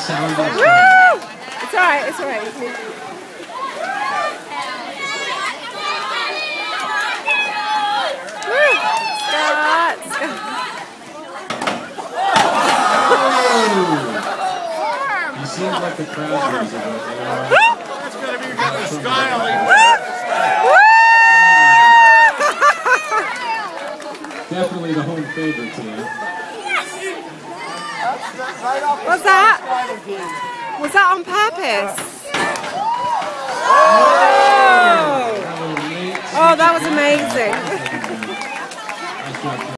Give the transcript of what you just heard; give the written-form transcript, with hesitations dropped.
sound of Woo! It's alright, it's alright. Woo! Scott! He seems like the crowd knows about it. That's gonna be the style. Definitely the home favorite today. What's that? Was that on purpose? Oh, that was amazing.